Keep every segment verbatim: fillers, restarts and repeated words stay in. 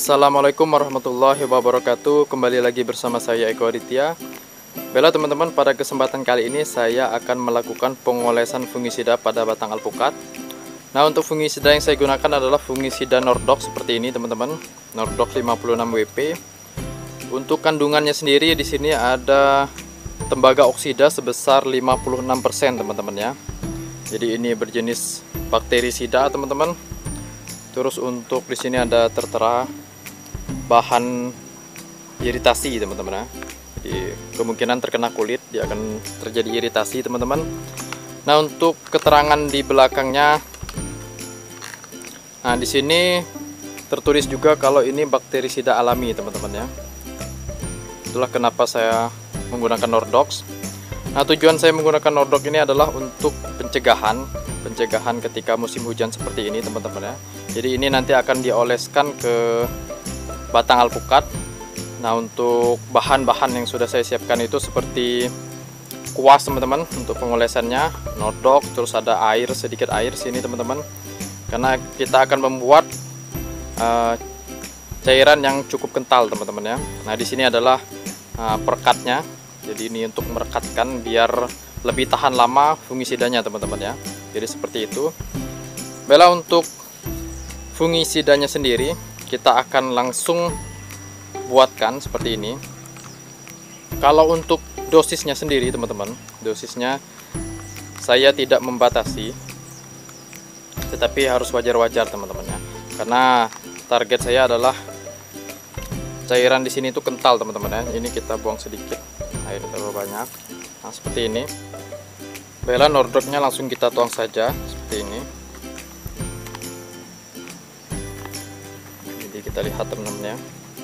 Assalamualaikum warahmatullahi wabarakatuh. Kembali lagi bersama saya Eko Aditya. Baiklah teman-teman, pada kesempatan kali ini saya akan melakukan pengolesan fungisida pada batang alpukat. Nah, untuk fungisida yang saya gunakan adalah fungisida Nordox seperti ini teman-teman, Nordox lima puluh enam W P. Untuk kandungannya sendiri di sini ada tembaga oksida sebesar lima puluh enam persen teman-teman ya. Jadi ini berjenis bakterisida teman-teman. Terus untuk di sini ada tertera bahan iritasi teman-teman ya. Jadi kemungkinan terkena kulit, dia akan terjadi iritasi teman-teman. Nah, untuk keterangan di belakangnya, nah di sini tertulis juga kalau ini bakterisida alami teman-teman ya. Itulah kenapa saya menggunakan Nordox. Nah, tujuan saya menggunakan Nordox ini adalah untuk pencegahan pencegahan ketika musim hujan seperti ini teman-teman ya. Jadi ini nanti akan dioleskan ke batang alpukat. Nah, untuk bahan-bahan yang sudah saya siapkan itu seperti kuas teman-teman untuk pengolesannya, Nordox, terus ada air, sedikit air sini teman-teman. Karena kita akan membuat uh, cairan yang cukup kental teman-teman ya. Nah, di sini adalah uh, perekatnya. Jadi ini untuk merekatkan biar lebih tahan lama fungisidanya teman-teman ya. Jadi seperti itu. Baiklah, untuk fungisidanya sendiri kita akan langsung buatkan seperti ini. Kalau untuk dosisnya sendiri teman-teman, dosisnya saya tidak membatasi, tetapi harus wajar-wajar teman-teman ya. Karena target saya adalah cairan di sini itu kental teman-teman ya. Ini kita buang sedikit, air terlalu banyak. Nah, seperti ini. Baiklah, Nordoxnya langsung kita tuang saja seperti ini. Jadi kita lihat teman-teman ya.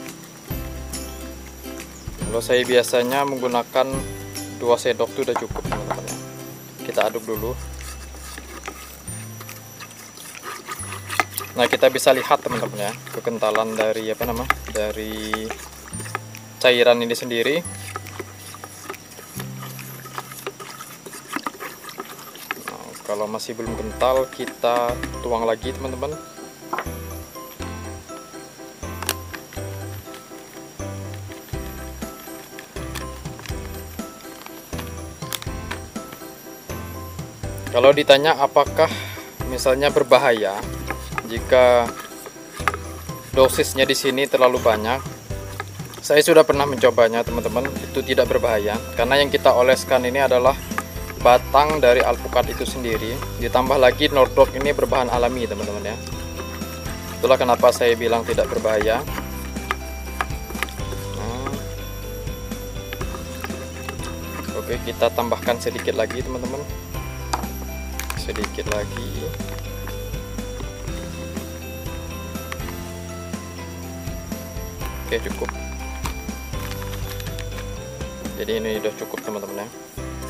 Kalau saya biasanya menggunakan dua sendok itu udah cukup teman-teman ya. Kita aduk dulu. Nah, kita bisa lihat teman-teman ya kekentalan dari apa nama dari cairan ini sendiri. Kalau masih belum kental, kita tuang lagi teman-teman. Kalau ditanya apakah misalnya berbahaya jika dosisnya di sini terlalu banyak, saya sudah pernah mencobanya teman-teman. Itu tidak berbahaya karena yang kita oleskan ini adalah batang dari alpukat itu sendiri, ditambah lagi Nordox ini berbahan alami teman-teman ya. Itulah kenapa saya bilang tidak berbahaya. Nah, oke, kita tambahkan sedikit lagi teman-teman, sedikit lagi. Oke, cukup. Jadi ini udah cukup teman-teman ya.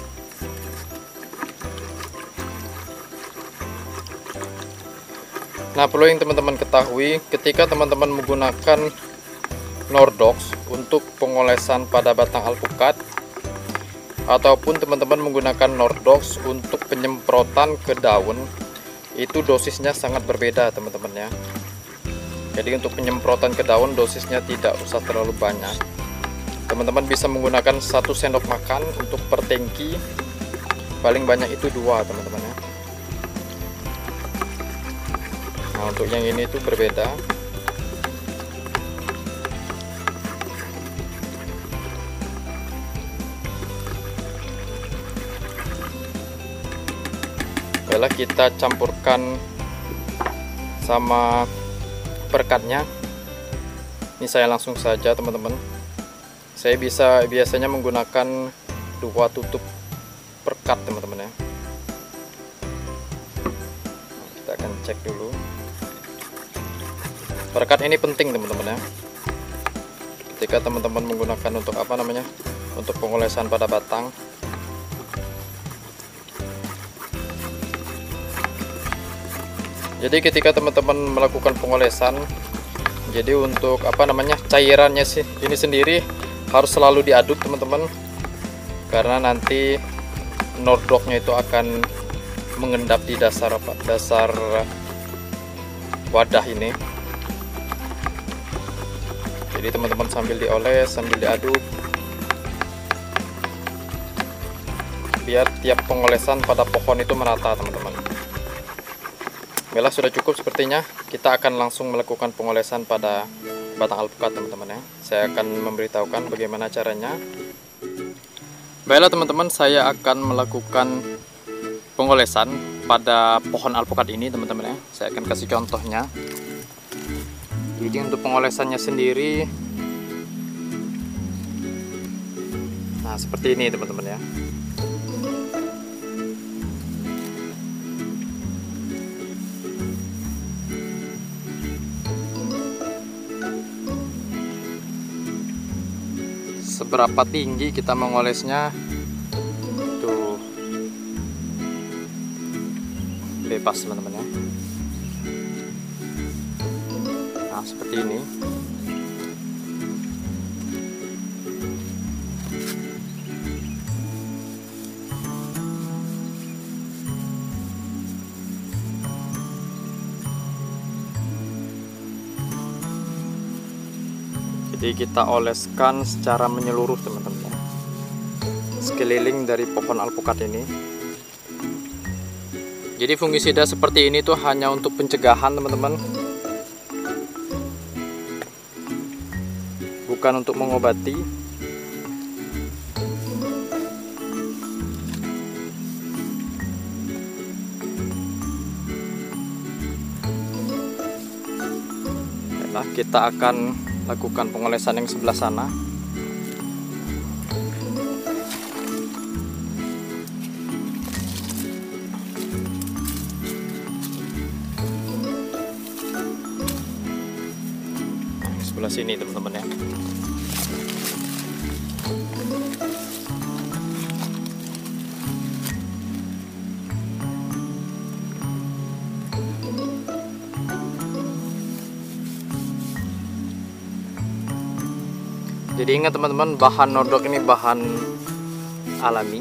Nah, perlu yang teman-teman ketahui, ketika teman-teman menggunakan Nordox untuk pengolesan pada batang alpukat, ataupun teman-teman menggunakan Nordox untuk penyemprotan ke daun, itu dosisnya sangat berbeda teman-teman ya. Jadi untuk penyemprotan ke daun dosisnya tidak usah terlalu banyak. Teman-teman bisa menggunakan satu sendok makan untuk per tangki, paling banyak itu dua teman-teman ya. Nah, untuk yang ini itu berbeda. Baiklah, kita campurkan sama perekatnya. Ini saya langsung saja teman-teman. Saya bisa biasanya menggunakan dua tutup perekat teman-teman ya. Kita akan cek dulu. Perekat ini penting teman-teman ya. Ketika teman-teman menggunakan untuk apa namanya, untuk pengolesan pada batang. Jadi ketika teman-teman melakukan pengolesan, jadi untuk apa namanya cairannya sih ini sendiri harus selalu diaduk teman-teman, karena nanti Nordoxnya itu akan mengendap di dasar apa dasar wadah ini. Jadi teman-teman sambil dioles, sambil diaduk, biar tiap pengolesan pada pohon itu merata teman-teman. Baiklah, sudah cukup sepertinya. Kita akan langsung melakukan pengolesan pada batang alpukat teman-teman ya. Saya akan memberitahukan bagaimana caranya. Baiklah teman-teman, saya akan melakukan pengolesan pada pohon alpukat ini teman-teman ya. Saya akan kasih contohnya. Jadi untuk pengolesannya sendiri, nah seperti ini teman-teman ya. Seberapa tinggi kita mengolesnya tuh bebas teman-teman ya. Nah seperti ini. Jadi kita oleskan secara menyeluruh teman-teman, sekeliling dari pohon alpukat ini. Jadi fungisida seperti ini tuh hanya untuk pencegahan teman-teman, bukan untuk mengobati. Nah, kita akan lakukan pengolesan yang sebelah sana. Nah, sebelah sini teman-teman ya. Jadi ingat teman-teman, bahan nordok ini bahan alami.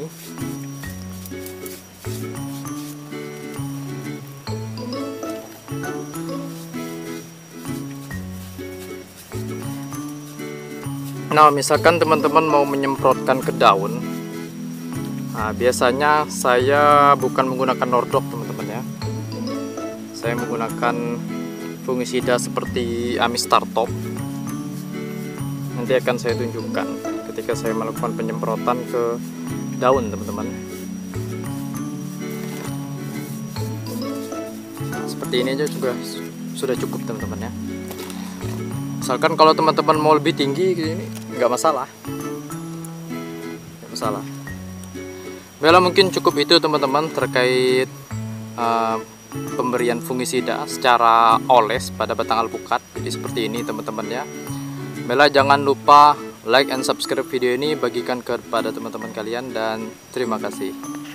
Nah, misalkan teman-teman mau menyemprotkan ke daun, nah, biasanya saya bukan menggunakan nordok teman-teman ya. Saya menggunakan fungisida seperti Amistartop. Nanti akan saya tunjukkan ketika saya melakukan penyemprotan ke daun teman-teman. Nah, seperti ini aja juga sudah cukup teman-teman ya. Misalkan kalau teman-teman mau lebih tinggi ini nggak masalah, nggak masalah. Baiklah, mungkin cukup itu teman-teman terkait uh, pemberian fungisida secara oles pada batang alpukat. Jadi seperti ini teman-teman ya. Baiklah, jangan lupa like and subscribe video ini, bagikan kepada teman-teman kalian, dan terima kasih.